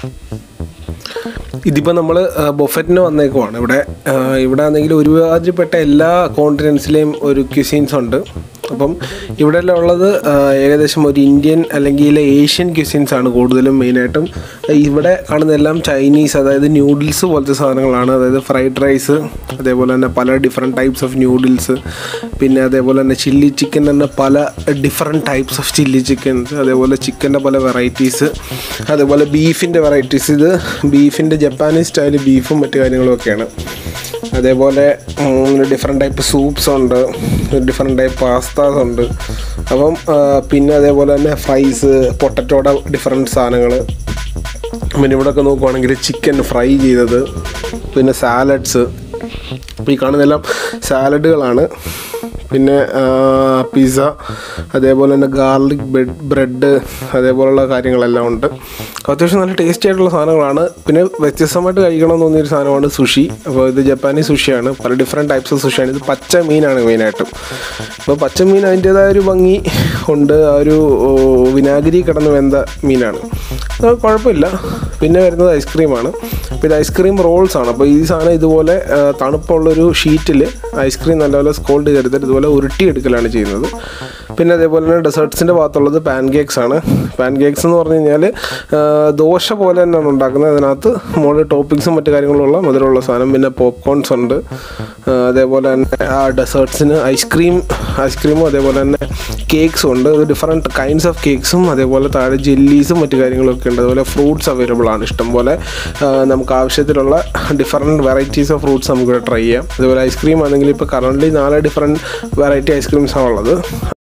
ഇതിപ്പോൾ നമ്മൾ ബൊഫറ്റിന് വന്നേക്കുവാണ്. ഇവിടെ ആണെങ്കിൽ ഒരുമാതിരിപ്പെട്ട എല്ലാ കോണ്ടിനെൻസിലെയും ഒരു ക്യുസീൻസ് ഉണ്ട്. അപ്പം ഇവിടെ എല്ലാം ഉള്ളത് ഏകദേശം ഒരു ഇന്ത്യൻ അല്ലെങ്കിൽ ഏഷ്യൻ ക്യുസീൻസ് ആണ് കൂടുതലും. മെയിനായിട്ടും ഇവിടെ കാണുന്നതെല്ലാം ചൈനീസ്, അതായത് ന്യൂഡിൽസ് പോലത്തെ സാധനങ്ങളാണ്. അതായത് ഫ്രൈഡ് റൈസ്, അതേപോലെ തന്നെ പല ഡിഫറെൻറ്റ് ടൈപ്സ് ഓഫ് ന്യൂഡിൽസ്, പിന്നെ അതേപോലെ തന്നെ ചില്ലി ചിക്കൻ തന്നെ പല different types of chilli chickens, അതേപോലെ ചിക്കൻ്റെ പല വെറൈറ്റീസ്, അതേപോലെ ബീഫിൻ്റെ വെറൈറ്റീസ്. ഇത് ബീഫിൻ്റെ ജപ്പാനീസ് സ്റ്റൈൽ ബീഫും മറ്റു കാര്യങ്ങളുമൊക്കെയാണ്. അതേപോലെ ഡിഫറെൻറ്റ് ടൈപ്പ് സൂപ്സ് ഉണ്ട്, ഡിഫറെൻറ്റ് ടൈപ്പ് പാസ്താസ് ഉണ്ട്. അപ്പം പിന്നെ അതേപോലെ തന്നെ ഫ്രൈസ്, പൊട്ടറ്റോയുടെ ഡിഫറെൻറ്റ് സാധനങ്ങൾ. പിന്നെ ഇവിടെയൊക്കെ നോക്കുവാണെങ്കിൽ ചിക്കൻ ഫ്രൈ ചെയ്തത്, പിന്നെ സാലഡ്സ്. അപ്പോൾ ഈ കാണുന്നതെല്ലാം സാലഡുകളാണ്. പിന്നെ പിസ്സ, അതേപോലെ തന്നെ ഗാർലിക് ബ്രെഡ്, അതേപോലെയുള്ള കാര്യങ്ങളെല്ലാം ഉണ്ട്. അത്യാവശ്യം നല്ല ടേസ്റ്റി ആയിട്ടുള്ള സാധനങ്ങളാണ്. പിന്നെ വ്യത്യസ്തമായിട്ട് കഴിക്കണമെന്ന് തോന്നിയൊരു സാധനമാണ് സുഷി. അപ്പോൾ ഇത് ജപ്പാനീസ് സുഷിയാണ്. പല ഡിഫറെൻറ്റ് ടൈപ്സ് ഓഫ് സുഷിയാണ്. ഇത് പച്ച മീനാണ് മെയിനായിട്ടും. അപ്പോൾ പച്ച മീൻ അതിൻ്റേതായ ഒരു ഭംഗി ഉണ്ട്. ആ ഒരു വിനാഗിരി കിടന്ന് വെന്ത മീനാണ്, അത് കുഴപ്പമില്ല. പിന്നെ വരുന്നത് ഐസ്ക്രീമാണ്. അപ്പോൾ ഇത് ഐസ്ക്രീം റോൾസാണ്. അപ്പോൾ ഈ സാധനം ഇതുപോലെ തണുപ്പുള്ളൊരു ഷീറ്റിൽ ഐസ്ക്രീം നല്ലപോലെ സ്കോൾഡ് ചെയ്തെടുത്തിട്ട് ഇതുപോലെ ഉരുട്ടിയെടുക്കലാണ് ചെയ്യുന്നത്. പിന്നെ അതേപോലെ തന്നെ ഡെസേർട്ട്സിൻ്റെ ഭാഗത്തുള്ളത് പാൻ കേക്ക്സ് ആണ്. പാൻ കേക്ക്സ് എന്ന് പറഞ്ഞു കഴിഞ്ഞാൽ ദോശ പോലെ തന്നെയാണ് ഉണ്ടാക്കുന്നത്. അതിനകത്ത് മുകളിൽ ടോപ്പിങ്സും മറ്റു കാര്യങ്ങളുള്ള മധുരമുള്ള സാധനം. പിന്നെ പോപ്കോൺസ് ഉണ്ട്. അതേപോലെ തന്നെ ആ ഡെസേർട്ട്സിന് ഐസ്ക്രീമും അതേപോലെ തന്നെ കേക്ക്സും ഉണ്ട്. ഡിഫറെൻറ്റ് കൈൻഡ്സ് ഓഫ് കേക്ക്സും, അതേപോലെ താഴെ ജെല്ലീസും മറ്റു കാര്യങ്ങളൊക്കെ ഉണ്ട്. അതുപോലെ ഫ്രൂട്ട്സ് അവൈലബിൾ ആണ് ഇഷ്ടംപോലെ. നമുക്ക് ആവശ്യത്തിലുള്ള ഡിഫറെൻറ്റ് വെറൈറ്റീസ് ഓഫ് ഫ്രൂട്ട്സ് നമുക്കിവിടെ ട്രൈ ചെയ്യാം. അതുപോലെ ഐസ്ക്രീം ആണെങ്കിൽ ഇപ്പോൾ കറൻ്റ്ലി 4 ഡിഫറെൻറ്റ് വെറൈറ്റി ഐസ്ക്രീംസാണ് ഉള്ളത്.